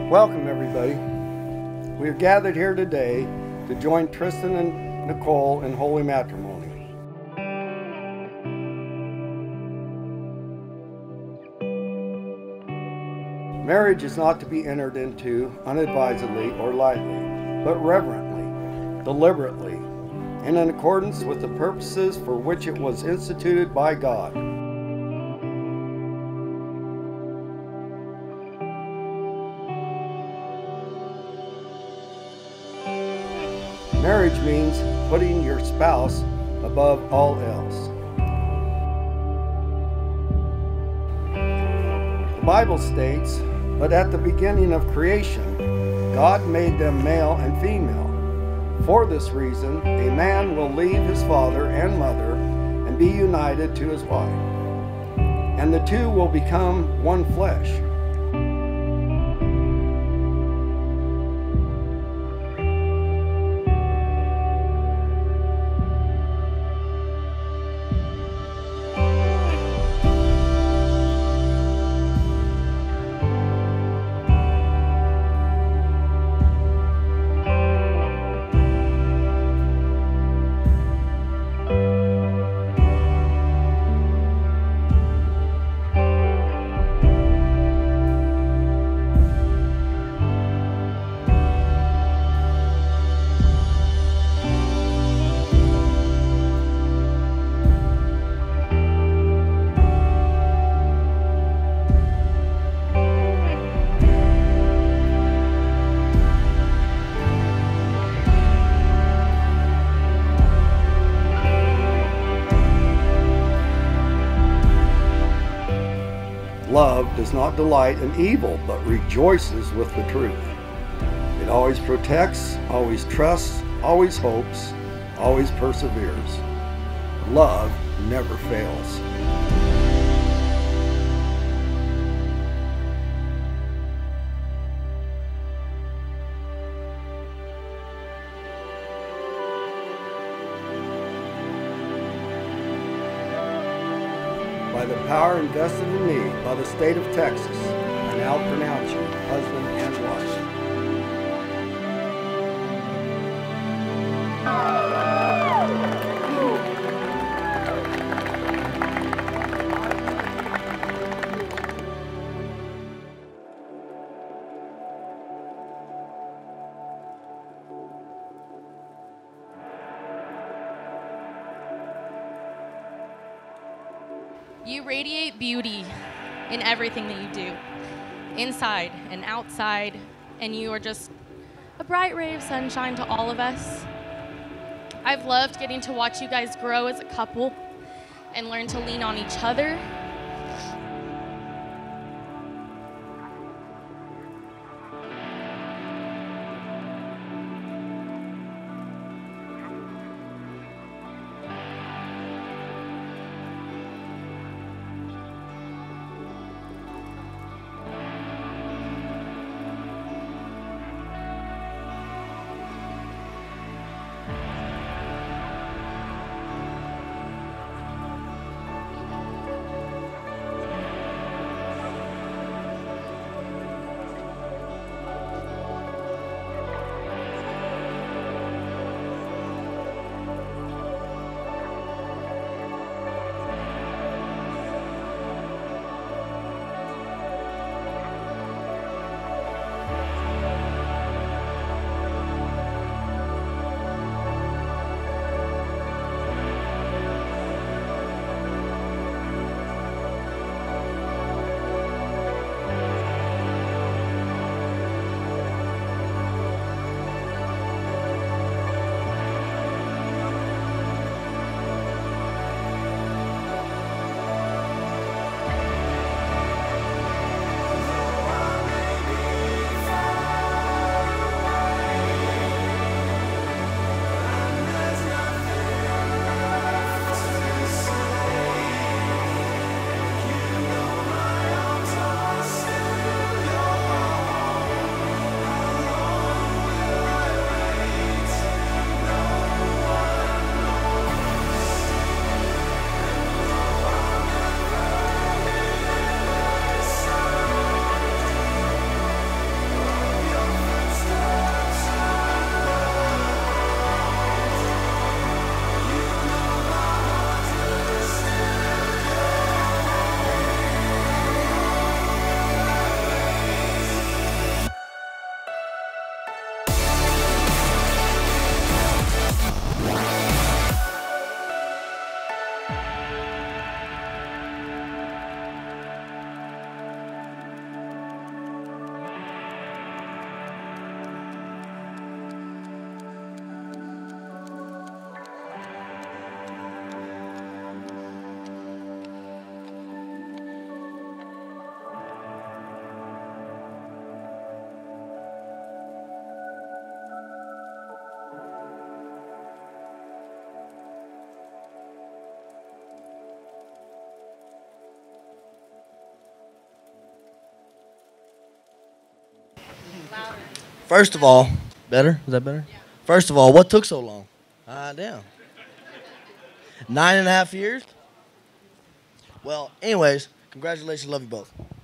Welcome, everybody. We are gathered here today to join Tristan and Nicole in holy matrimony. Marriage is not to be entered into unadvisedly or lightly, but reverently, deliberately, and in accordance with the purposes for which it was instituted by God. Marriage means putting your spouse above all else. The Bible states, "But at the beginning of creation, God made them male and female. For this reason, a man will leave his father and mother and be united to his wife, and the two will become one flesh." Love does not delight in evil, but rejoices with the truth. It always protects, always trusts, always hopes, always perseveres. Love never fails. By the power invested in me by the state of Texas, I now pronounce you husband and wife. You radiate beauty in everything that you do, inside and outside, and you are just a bright ray of sunshine to all of us. I've loved getting to watch you guys grow as a couple and learn to lean on each other. First of all, better? Is that better? Yeah. First of all, what took so long? Damn. 9.5 years? Well, anyways, congratulations. Love you both.